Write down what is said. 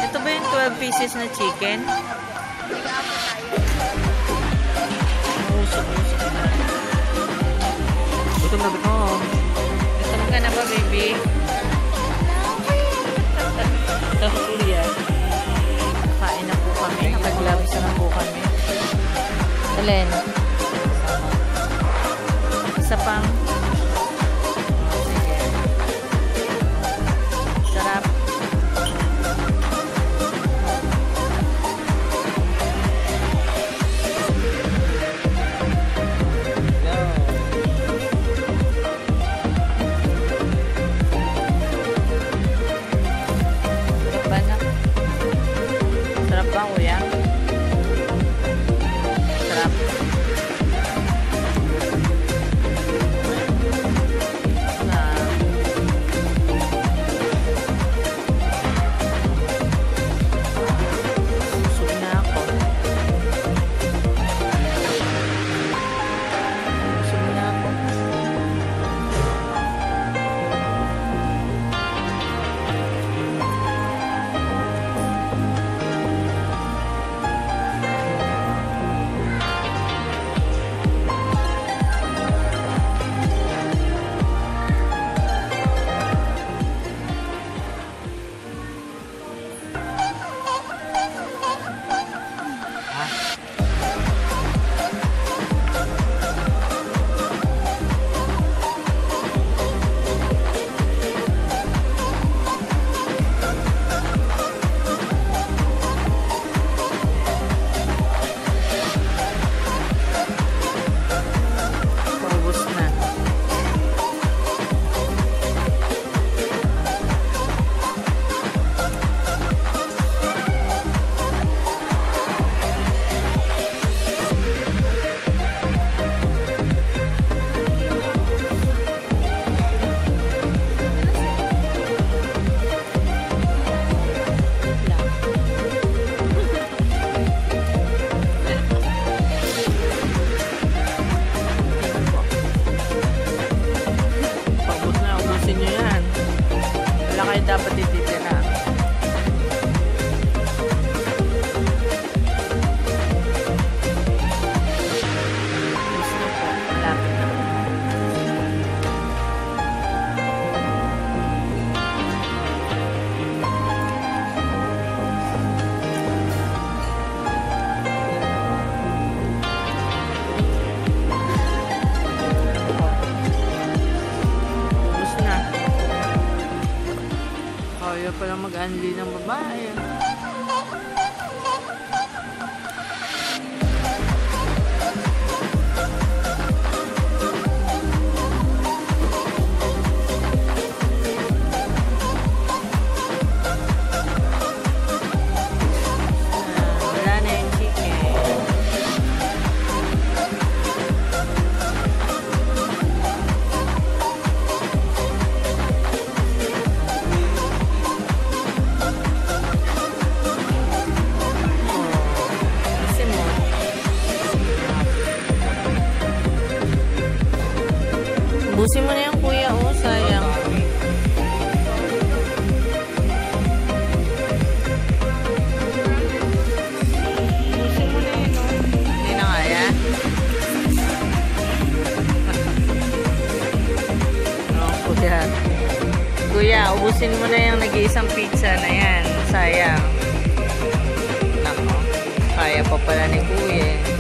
Ito ba yung 12 pieces na chicken? Usok-usok na. Gutom na gutom. Gutom ka na ba, baby? Kuya. Kain na po kami. Nakagloves na po kami. Alin? Isa pang. Sige. Sarap. Sarap ba, kuya? Sarap. Busog na ako. Busog na ako. Paubos na. Paubos na, ubusin nyo yan. Wala kayo dapat ititira. Ubus na po. Malapit na. Ubus na. Kaya pala mag-unli ng babae. Wala na yung chicken. Kasi mo. Busin mo na yung kuya, oh, sayang. Busin mo na yun, oh. Hindi na kaya? Oh, kuya. Kuya, ubusin mo na yung nag-iisang pizza na yan. Sayang. Nako. Kaya pa pala ni kuya.